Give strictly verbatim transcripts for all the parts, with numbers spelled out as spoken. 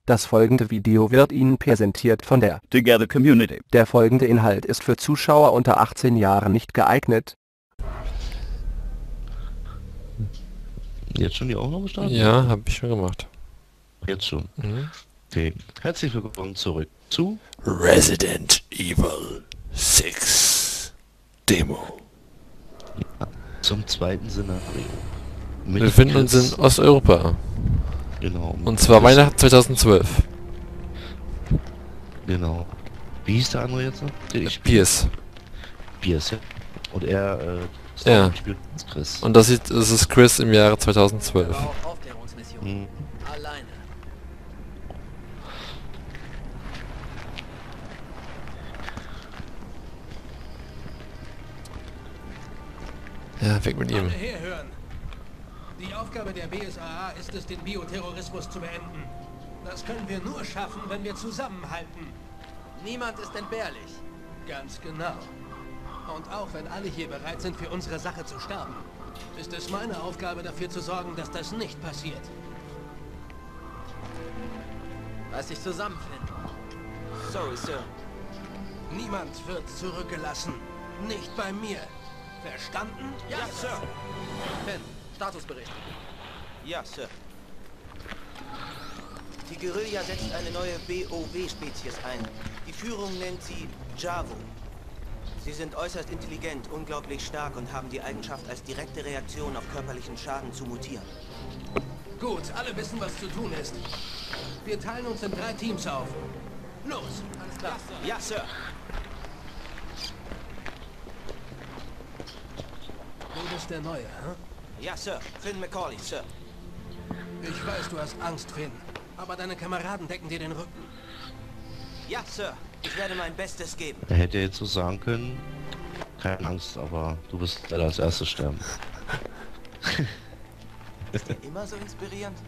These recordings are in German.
Das folgende Video wird Ihnen präsentiert von der Together Community. Der folgende Inhalt ist für Zuschauer unter achtzehn Jahren nicht geeignet. Jetzt schon die Aufnahme starten? Ja, habe ich schon gemacht. Jetzt schon. Mhm. Okay. Herzlich willkommen zurück zu Resident Evil sechs Demo. zum zweiten Szenario. Wir befinden uns in Osteuropa. Genau. Und zwar Weihnachten zweitausendzwölf. Genau. Wie hieß der andere jetzt noch? Den ich spiele? Pierce. Pierce, ja. Und er, äh, Ja. spielt Chris. Und das, ist, das ist Chris im Jahre zweitausendzwölf. Aufklärungsmission. Mhm. Alleine. Ja, weg mit ihm. Alle herhören. Die Aufgabe der B S A A ist es, den Bioterrorismus zu beenden. Das können wir nur schaffen, wenn wir zusammenhalten. Niemand ist entbehrlich. Ganz genau. Und auch wenn alle hier bereit sind, für unsere Sache zu sterben, ist es meine Aufgabe, dafür zu sorgen, dass das nicht passiert. Lass dich zusammenfinden. Sorry, Sir. Niemand wird zurückgelassen. Nicht bei mir. Verstanden? Ja, Sir. Finn, Statusbericht. Ja, Sir. Die Guerilla setzt eine neue B O W-Spezies ein. Die Führung nennt sie Javo. Sie sind äußerst intelligent, unglaublich stark und haben die Eigenschaft, als direkte Reaktion auf körperlichen Schaden zu mutieren. Gut, alle wissen, was zu tun ist. Wir teilen uns in drei Teams auf. Los! Alles klar. Ja, Sir. Du bist der Neue, hä? Ja, Sir. Finn McCauley, Sir. Ich weiß, du hast Angst, Finn. Aber deine Kameraden decken dir den Rücken. Ja, Sir. Ich werde mein Bestes geben. Er hätte jetzt so sagen können, keine Angst, aber du wirst leider als erstes sterben. Ist der immer so inspirierend?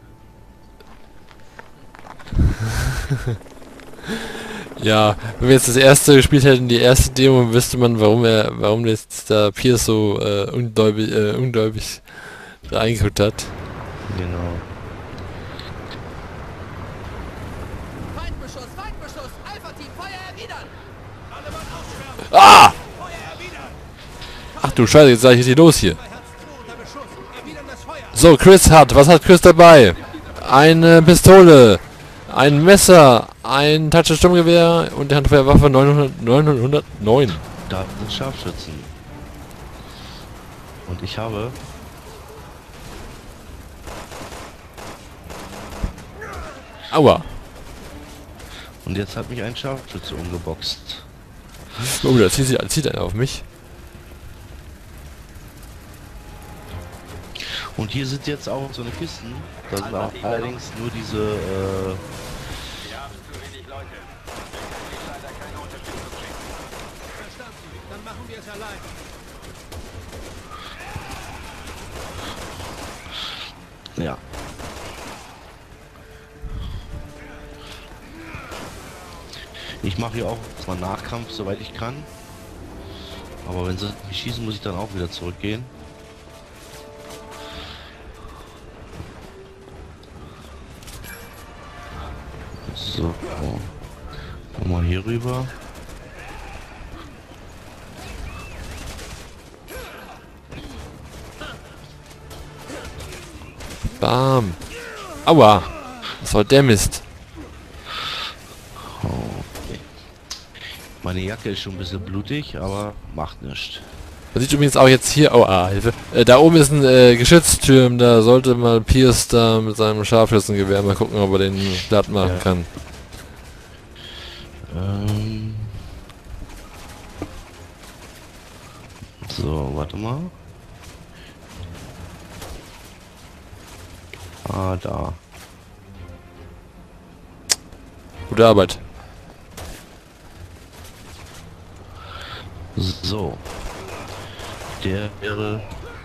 Ja, wenn wir jetzt das erste gespielt hätten, die erste Demo, wüsste man, warum er, warum jetzt da Pierce so äh, ungläubig, äh, ungläubig reingeguckt hat. Genau. Feindbeschuss, Feindbeschuss. Alpha-Team, Feuer erwidern. Alle Mann ausschwärmen! Ah! Feuer erwidern! Ach du Scheiße, jetzt sag ich, was hier los hier. Bei Herz zwei unter Beschuss. Erwidern das Feuer. So, Chris hat, was hat Chris dabei? Eine Pistole, ein Messer, ein Touch-Sturmgewehr und die Handfeuerwaffe neunhundert, neunhundertneun. Da sind Scharfschützen. Und ich habe... Aua. Und jetzt hat mich ein Scharfschütze umgeboxt. Oh, da zieht, sie- zieht einer auf mich. Und hier sind jetzt auch so eine Kisten. Da sind auch allerdings nur diese, äh, Verstanden. Dann machen wir es allein. ja. Ich mache hier auch mal Nachkampf, soweit ich kann. Aber wenn sie mich schießen, muss ich dann auch wieder zurückgehen. So. Komm mal hier rüber. Bam. Aua. Was soll der Mist? Meine Jacke ist schon ein bisschen blutig, aber macht nichts. Man sieht übrigens auch jetzt hier, oh, ah, Hilfe. Äh, da oben ist ein äh, Geschütztürm, da sollte mal Pierce da mit seinem Scharfschützengewehr mal gucken, ob er den platt machen Ja. kann. Ähm so, warte mal. Ah, da. Gute Arbeit. So. Der wäre...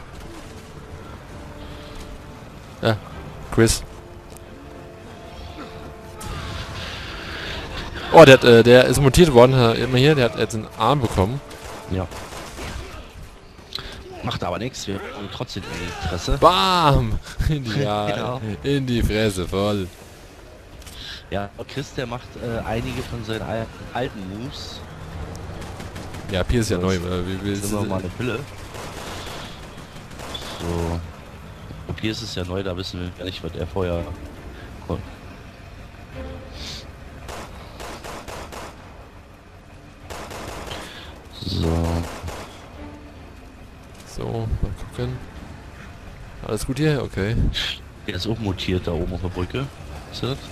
Ja, Chris. Oh, der, hat, äh, der ist mutiert worden, immer hier, der hat jetzt einen Arm bekommen. Ja. Macht aber nichts, wir haben trotzdem die Fresse. Bam! In die, ja, Genau. in die Fresse, voll. Ja, aber Chris, der macht äh, einige von seinen al alten Moves. Ja, Pierce ist ja neu. Äh, wie, wie Das ist immer mal eine Pille. So. Und Pierce ist ja neu, da wissen wir gar nicht, was er vorher konnte. So. So, mal gucken. Alles gut hier? Okay. Der ist auch mutiert da oben auf der Brücke. Ist das?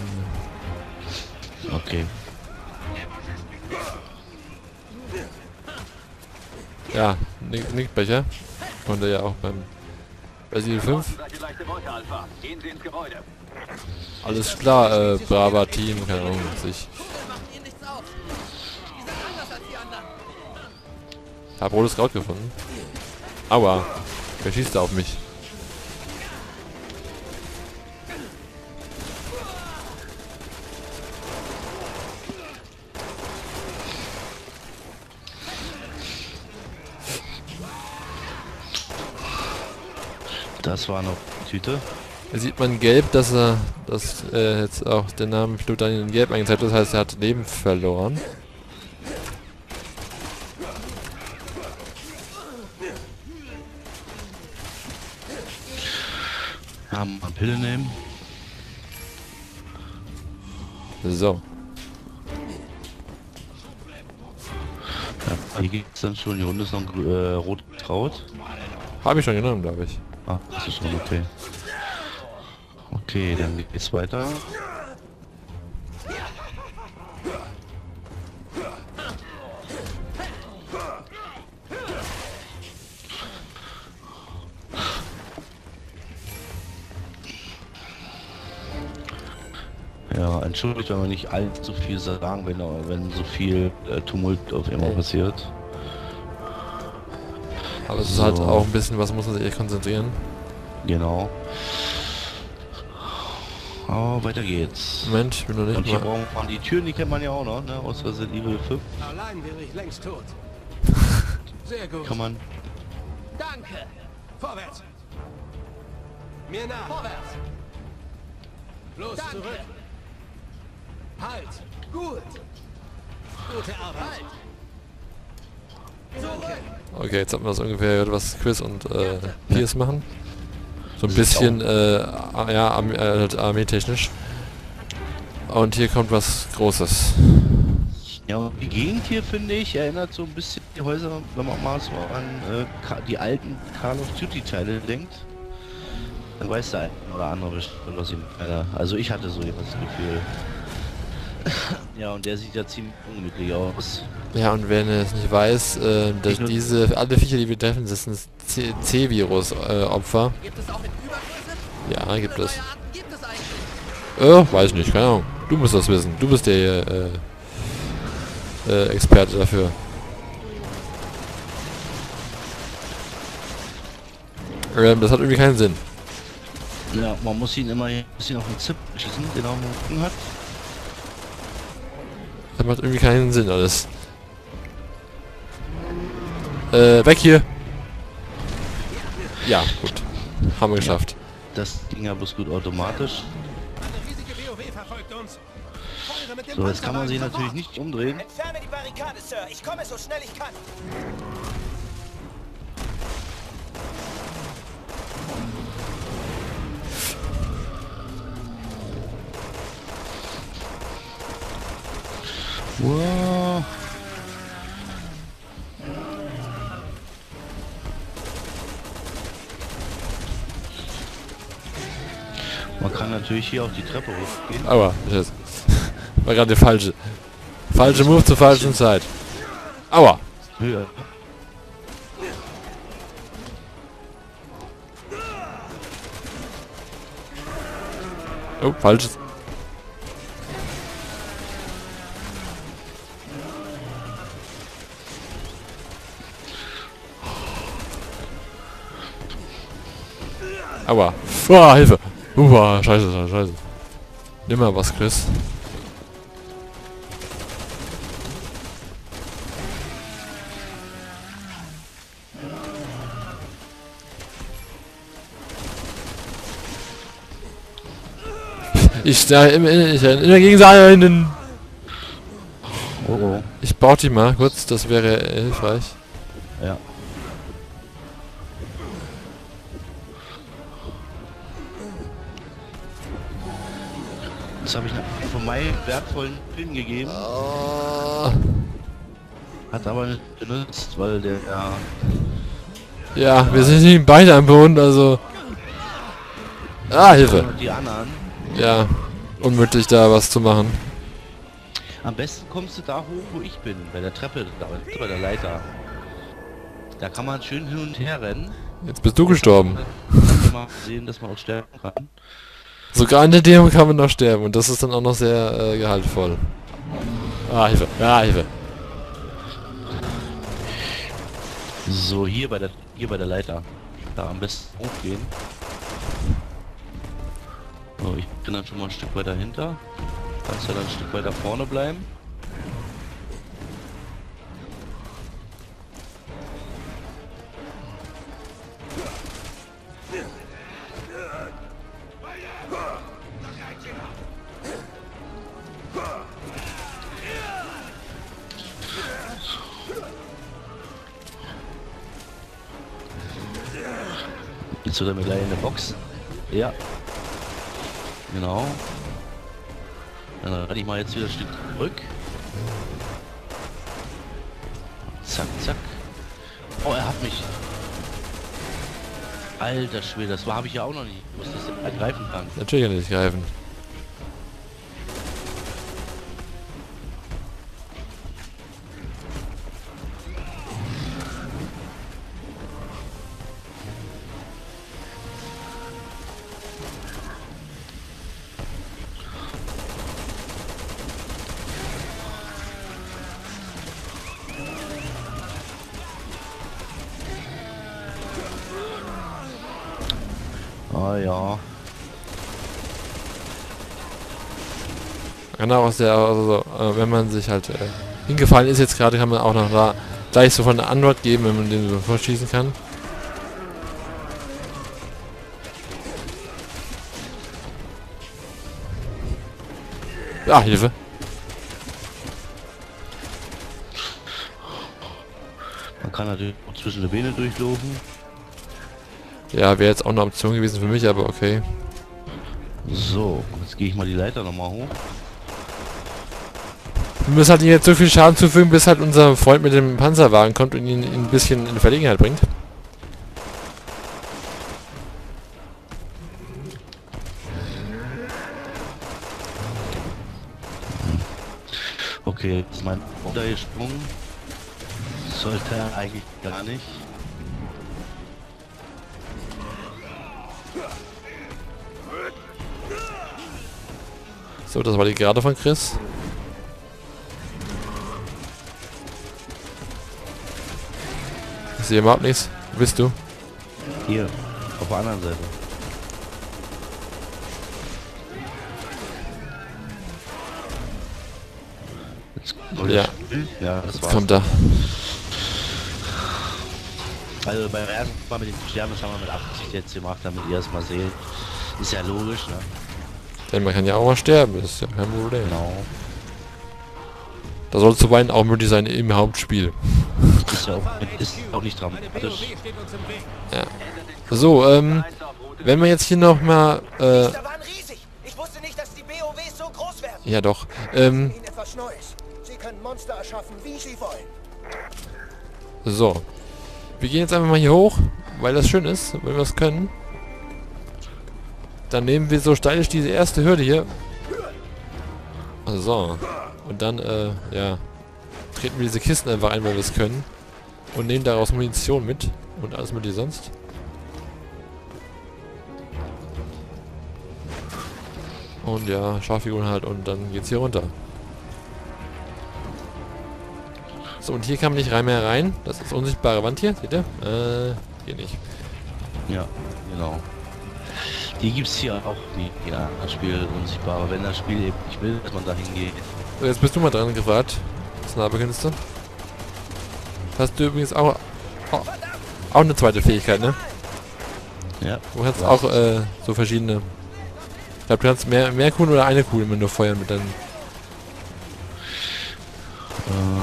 Okay. Ja, Nick, Nickbecher. Konnte ja auch beim Resident fünf. Alles klar, äh, braver Team, keine Ahnung, sich. Macht ihnen nichts aus. Die sind anders als die anderen. Hab rotes Kraut gefunden. Aua, wer schießt da auf mich? Das war noch die Tüte. Da sieht man gelb, dass er, dass äh, jetzt auch der Name Blut dann in gelb angezeigt wird, das heißt, er hat Leben verloren. Ja, mal Pille nehmen. So. Ja, hier geht's dann schon, hier unten ist noch ein äh, rot Kraut. Habe ich schon genommen, glaube ich. Ah, das ist schon okay. Okay, dann geht's weiter. Ja, entschuldigt, wenn wir nicht allzu viel sagen, wenn, wenn so viel äh, Tumult auf einmal passiert. Aber es ist So. halt auch ein bisschen, was muss man sich echt konzentrieren. Genau. Oh, weiter geht's. Moment, ich bin noch Und nicht hier mal... brauchen wir die Türen, die kennt man ja auch noch, ne? Aus Resident Evil fünf Allein wäre ich längst tot. Sehr gut. kann man... Danke. Vorwärts. Mir nach. Vorwärts. Los, Danke. zurück. Halt. Gut. Gute Arbeit. Halt. Zurück. Okay, jetzt hat man das ungefähr gehört, was Chris und äh, Pierce machen. So ein bisschen, äh, ja, arm äh, halt armeetechnisch. Und hier kommt was Großes. Ja, und die Gegend hier, finde ich, erinnert so ein bisschen die Häuser, wenn man mal so an äh, Ka- die alten Call of Duty Teile denkt. Dann weiß der eine oder andere bestimmt, was ich meine. Also ich hatte so das Gefühl. Ja, und der sieht ja ziemlich ungemütlich aus. Ja, und wer es nicht weiß, äh, dass nur- diese, alle Viecher, die wir treffen, das sind C-Virus-Opfer. Gibt es auch in Übergröße? Ja, gibt Neue es. Arten gibt es eigentlich? Äh, weiß nicht, keine Ahnung. Du musst das wissen. Du bist der äh, äh, Experte dafür. Ähm, das hat irgendwie keinen Sinn. Ja, man muss ihn immer ein bisschen auf den Zip schießen, den er am Rücken hat. Das macht irgendwie keinen Sinn alles. Äh, weg hier! Ja, gut. Haben wir geschafft. Das ging ja bloß gut automatisch. Eine riesige B O W verfolgt uns. Feuere mit dem So, jetzt kann man sich Panzerwagen natürlich nicht umdrehen. Entferne die Barrikade, Sir. Ich komme so schnell ich kann. Wow. Man kann natürlich hier auch die Treppe hochgehen. Aua, das war gerade der falsche. Falsche Move zur falschen Zeit. Aua! Höher. Oh, falsches. Aua. Uah, Hilfe. Uah, scheiße, scheiße, scheiße. Nimm mal was, Chris. Ich da im, ich, in der Gegenseite. Oh oh. Ich baue die mal kurz, das wäre hilfreich. Ja. Jetzt habe ich einen von meinen wertvollen Pillen gegeben. Oh. Hat aber nicht benutzt, weil der ja. Ja, wir sind nicht beide am Boden, also. Ah, Hilfe. Und die anderen. Ja, unmöglich da was zu machen. Am besten kommst du da hoch, wo ich bin, bei der Treppe, da bei der Leiter. Da kann man schön hin und her rennen. Jetzt bist du gestorben. Dann kann man sehen, dass man auch sterben kann. Sogar in der Demo kann man noch sterben und das ist dann auch noch sehr äh, gehaltvoll. Ah, Hilfe. Ja, Hilfe. So, hier bei der hier bei der Leiter. Da am besten hochgehen. So, ich bin dann schon mal ein Stück weiter hinter. Kannst ja dann ein Stück weiter vorne bleiben. Jetzt wird er mir gleich in der Box. Ja. Genau. Dann renne ich mal jetzt wieder ein Stück zurück. Zack, zack. Oh, er hat mich. Alter Schwede, das war habe ich ja auch noch nicht. Ich muss das denn ergreifen kann. Natürlich kann ich nicht greifen. Ah ja. Genau, aus der, also, äh, wenn man sich halt äh, hingefallen ist jetzt gerade, kann man auch noch da gleich so von der Antwort geben, wenn man den so vorschießen kann. Ah, Hilfe. Man kann natürlich auch zwischen die Beine durchlaufen. Ja, wäre jetzt auch eine Option gewesen für mich, aber okay. So, jetzt gehe ich mal die Leiter nochmal hoch. Wir müssen halt jetzt so viel Schaden zufügen, bis halt unser Freund mit dem Panzerwagen kommt und ihn, ihn ein bisschen in Verlegenheit bringt. Okay, jetzt ist mein runtergesprungen. Sollte er eigentlich gar nicht. So, das war die Gerade von Chris. Ich sehe überhaupt nichts. Wo bist du? Hier, auf der anderen Seite. Jetzt Ja. Ja, das Jetzt war's. kommt er. Also beim ersten Mal mit den Sternen, das haben wir mit achtzig jetzt gemacht, damit ihr es mal seht. Ist ja logisch, ne? Denn man kann ja auch mal sterben, das ist ja kein Problem. Genau. Da soll es zuweilen auch möglich sein im Hauptspiel. Ist ja auch, ist auch nicht Eine B O W dramatisch. steht uns im Weg. Ja. So, ähm, wenn wir jetzt hier noch mal, äh, Monster waren riesig. Ich wusste nicht, dass die B O Ws so groß werden. ja doch, ähm, Ihnen etwas Neues. Sie können Monster erschaffen, wie sie wollen. so. Wir gehen jetzt einfach mal hier hoch, weil das schön ist, wenn wir es können. Dann nehmen wir so stylisch diese erste Hürde hier. So. Und dann, äh, ja, treten wir diese Kisten einfach ein, weil wir es können. Und nehmen daraus Munition mit. Und alles mögliche sonst. Und ja, Schaufelfiguren halt. Und dann geht's hier runter. So, und hier kann man nicht rein mehr rein. Das ist unsichtbare Wand hier. Seht ihr? Äh, hier nicht. Ja, genau. Die gibt's hier auch nie. Ja, das Spiel unsichtbar. Wenn das Spiel eben nicht will, dass man da hingeht. So, jetzt bist du mal dran gefragt. Sniperkünste. Hast du übrigens auch, auch auch eine zweite Fähigkeit, ne? Ja. Du hast Was? auch äh, so verschiedene glaube, du kannst mehr, mehr Kugeln oder eine Kugel immer nur feuern mit deinen... Äh,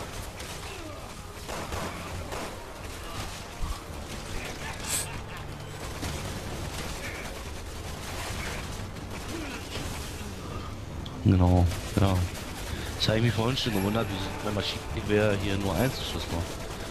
Genau, ja. Das habe ich mich vorhin schon gewundert, wie mein Maschinengewehr hier nur Einzelschuss macht.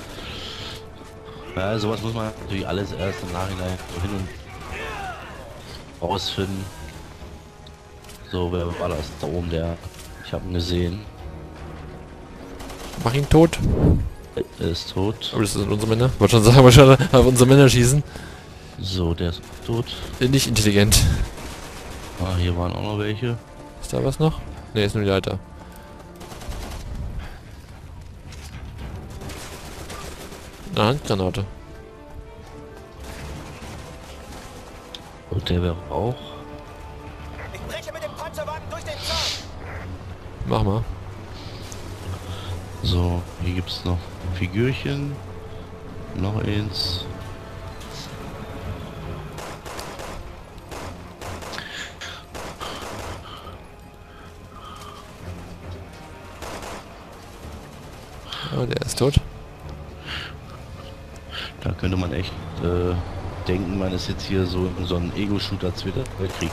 Ja, sowas muss man natürlich alles erst im Nachhinein so hin und rausfinden. So, wer war das? Da oben der. Ich habe ihn gesehen. Mach ihn tot. Er ist tot. Aber das sind unsere Männer. Wollte schon sagen, wahrscheinlich auf unsere Männer schießen. So, der ist tot. Nicht intelligent. Ah, hier waren auch noch welche. Ist da was noch? Ne, ist nur die Leiter. Eine Handgranate. Und der wäre auch. Ich breche mit dem Panzerwagen durch den Zaun. Mach mal. So, hier gibt es noch Figürchen. Noch eins. Oh, der ist tot. Da könnte man echt äh, denken, man ist jetzt hier so in so einem Ego-Shooter Zweiter Weltkrieg.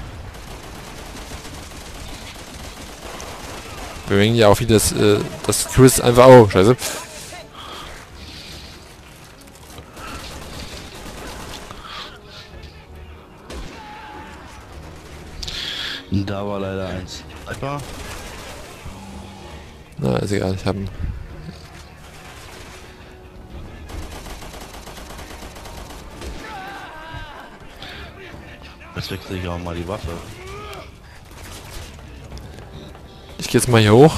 Wir merken ja auch wieder, dass, äh, dass Chris einfach... Oh, scheiße. Da war leider ein Sniper. Na, ist egal, ich hab ihn. Jetzt wechsle ich auch mal die Waffe. Ich gehe jetzt mal hier hoch.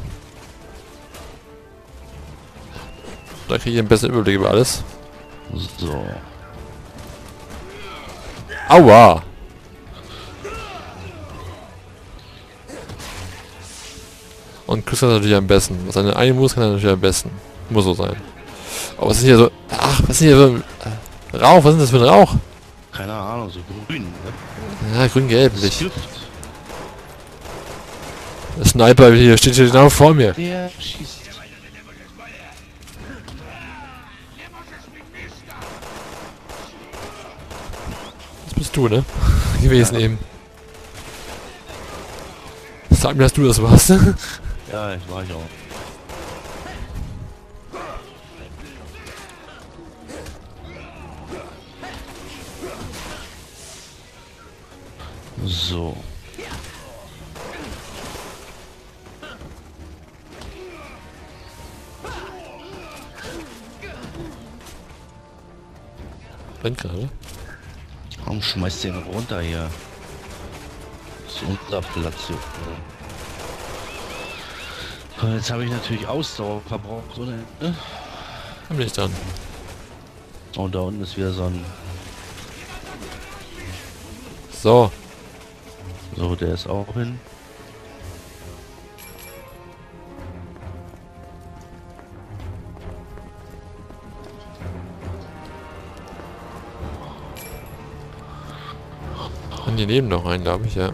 Da kriege ich einen besseren Überblick über alles. So. Aua! Und Chris kann natürlich am besten. Was eine eine muss, kann er natürlich am besten. Muss so sein. Aber was ist hier so... Ach, was ist hier so... Äh, Rauch, was ist das für ein Rauch? Keine Ahnung, so grün. Ne? Ja, grün-gelb. Das ist Gift. Der Sniper hier steht hier genau vor mir. Der schießt. Das bist du, ne? Gewesen ja. Eben. Sag mir, dass du das warst. Ja, ich war ich auch. So. Brennt gerade. Warum schmeißt den runter hier? Das ist unser Platz hier. Und jetzt habe ich natürlich Ausdauer verbraucht, oder? Ne? Komm nicht dran. Und da unten ist wieder so ein... So. So, der ist auch hin. Und hier neben noch einen, glaube ich, ja.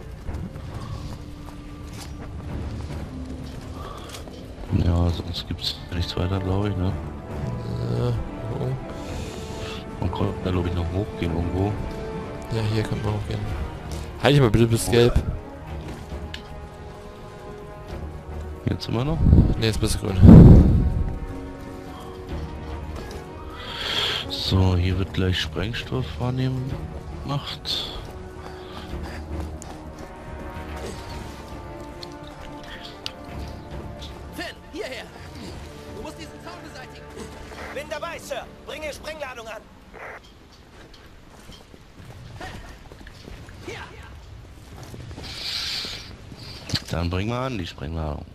Ja, sonst gibt es nichts weiter, glaube ich, ne? Ja, oh. Man konnte da, glaube ich, noch hochgehen irgendwo. Ja, hier kann man hochgehen. Halt dich mal bitte bis gelb. Jetzt immer noch? Ne, jetzt bist du grün. So, hier wird gleich Sprengstoff wahrnehmen gemacht. Finn, hierher. Du musst diesen Zaun beseitigen. Bin dabei, Sir. Bringe Sprengladung an. Hier. Dann bringen wir an die Sprengladung.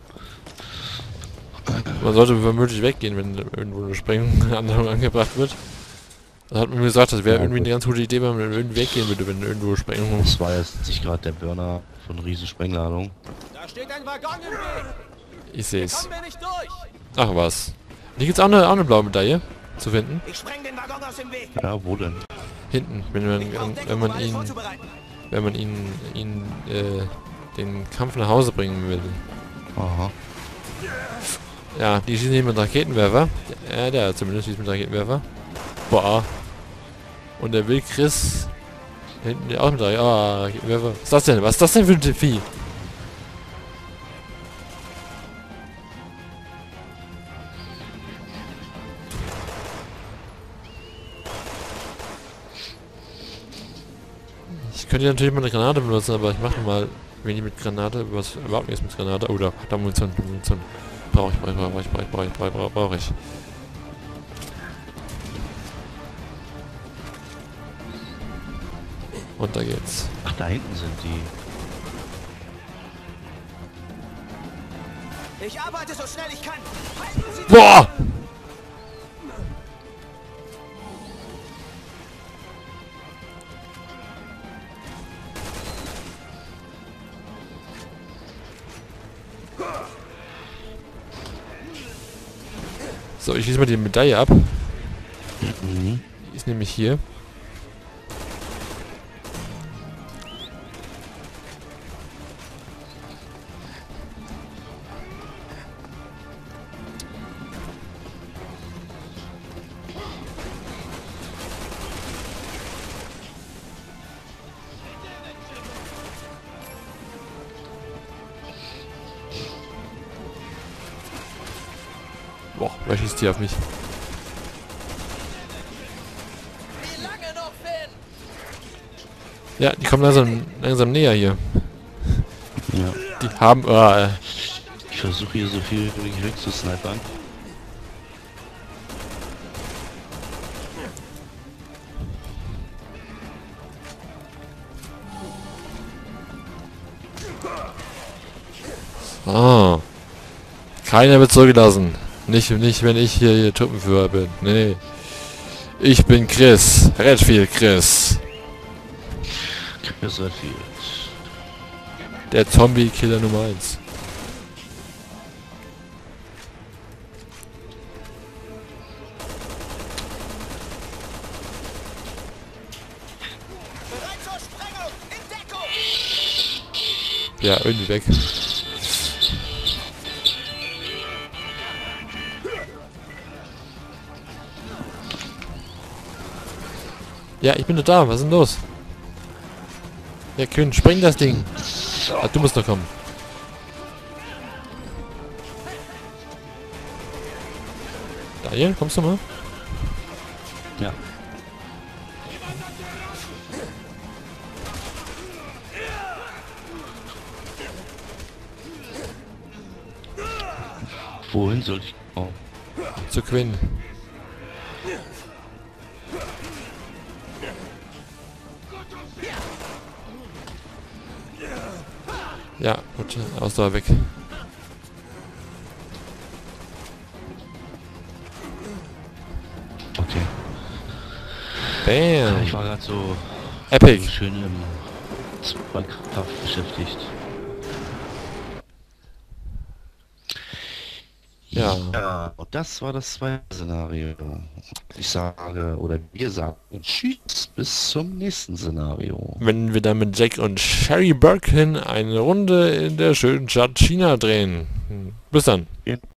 Man sollte womöglich weggehen, wenn irgendwo eine Sprenganladung angebracht wird. Da hat man mir gesagt, das wäre Ja, irgendwie gut. eine ganz gute Idee, wenn man irgendwie weggehen würde, wenn irgendwo Sprengung... Das war jetzt nicht gerade der Burner von riesen Sprengladung. Da steht ein Waggon im Weg. Ich seh's. Kommen wir nicht durch. Ach was. Hier gibt's auch eine, auch eine blaue Medaille zu finden. Ich spreng den Waggon aus dem Weg. Ja, wo denn? Hinten, wenn man, Ich brauch wenn Deckung, um man alles ihn... vorzubereiten. wenn man ihn, ihn äh, den Kampf nach Hause bringen will. Aha. Ja, die schießen nicht mit Raketenwerfer. Ja, der zumindest schießt mit Raketenwerfer. Boah. Und der will Chris hinten auch mit Raketenwerfer. Ah, Raketenwerfer. Was ist das denn? Was ist das denn für ein Vieh? Ich könnte natürlich mal eine Granate benutzen, aber ich mache mal wenig mit Granate, was überhaupt nichts mit Granate. Oh, da, da Munition, Munition. Brauche ich, brauche ich, brauche ich, brauche ich, brauche ich, brauche ich, brauche ich. Und da geht's. Ach, da hinten sind die. Ich arbeite so schnell ich kann. Halten Sie Boah! So, ich schließe mal die Medaille ab. Mhm. Die ist nämlich hier. Boah, wer schießt die auf mich? Wie lange noch, Finn? Ja, die kommen langsam, langsam näher hier. Ja. Die haben... Äh, Ich versuche hier so viel wie möglich wegzusnipern. ah. Keiner wird zurückgelassen. Nicht, nicht wenn ich hier, hier Truppenführer bin. Nee. Ich bin Chris. Redfield Chris. Chris Redfield. Der Zombie-Killer Nummer eins. bereit zur Sprengung. In Deckung. Ja, irgendwie weg. Ja, ich bin doch da. Was ist denn los? Ja, Kühn, spring das Ding. Ah, du musst doch kommen. Daniel, kommst du mal? Ja. Wohin soll ich? Oh. Zu Quinn. Ja, gut, Ausdauer weg. Okay. Bam. Ich war gerade so Epic. schön im Zweikraft beschäftigt. Ja. Ja, und das war das zweite Szenario. Ich sage, oder wir sagen, tschüss, bis zum nächsten Szenario. Wenn wir dann mit Jack und Sherry Birkin eine Runde in der schönen Stadt China drehen. Bis dann.